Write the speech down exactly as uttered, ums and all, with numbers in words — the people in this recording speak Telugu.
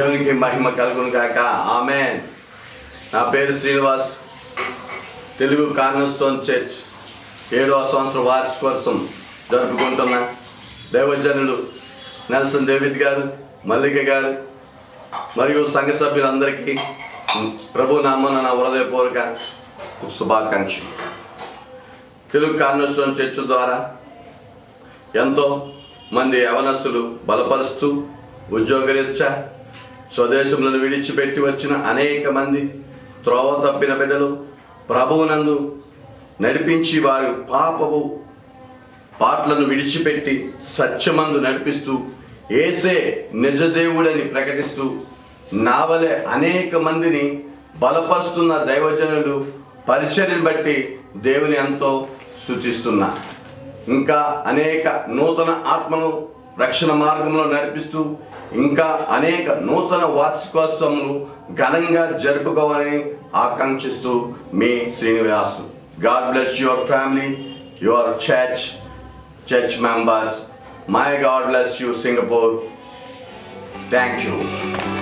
దేవునికి మహిమ కలుగును గాక. ఆమేన్. నా పేరు శ్రీనివాస్. తెలుగు కార్నర్స్టోన్ చర్చ్ ఏడవ సంవత్సరం వార్షికోత్సవం జరుపుకుంటున్న దైవజనులు నెల్సన్ డేవిడ్ గారు, మల్లిక గారు మరియు సంఘ సభ్యులందరికీ ప్రభు నామమున నా హృదయపూర్వక శుభాకాంక్షలు. తెలుగు కార్నర్స్టోన్ చర్చ్ ద్వారా ఎంతో మంది యవనస్తులు బలపరుస్తూ ఉద్యోగరీత్యా స్వదేశములను విడిచిపెట్టి వచ్చిన అనేక మంది త్రోవ తప్పిన బిడ్డలు ప్రభువునందు నడిపించి వారు పాపపు పాటలను విడిచిపెట్టి సత్యమందు నడిపిస్తూ యేసే నిజదేవుడని ప్రకటిస్తూ నావలే అనేక మందిని బలపరుస్తున్న దైవజనులు పరిచర్యను బట్టి దేవుని ఎంతో స్తుతిస్తున్నా. ఇంకా అనేక నూతన ఆత్మను రక్షణ మార్గంలో నడిపిస్తూ ఇంకా అనేక నూతన వార్షికోత్సవములు ఘనంగా జరుపుకోవాలని ఆకాంక్షిస్తూ మీ Srinivasu. God bless your family, your church church members. My God bless you Singapore. Thank you.